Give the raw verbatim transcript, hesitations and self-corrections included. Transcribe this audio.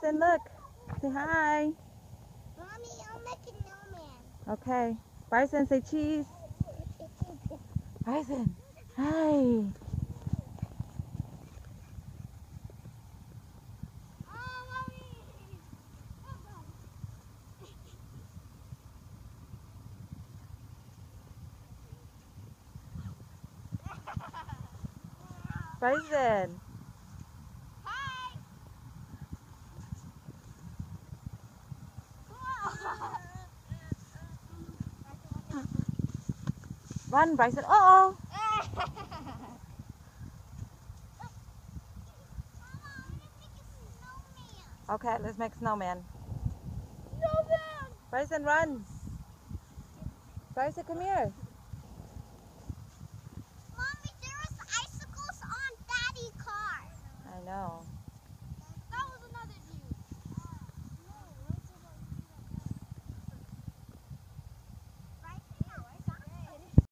Bryson, look. Say hi. Mommy, I'll make a snowman. Okay. Bryson, say cheese. Bryson, hi. Bryson. Hi. Run, Bryson. Uh-oh. Okay, let's make snowman. Snowman. Bryson, run. Bryson, come here. Mommy, there was icicles on Daddy's car. I know.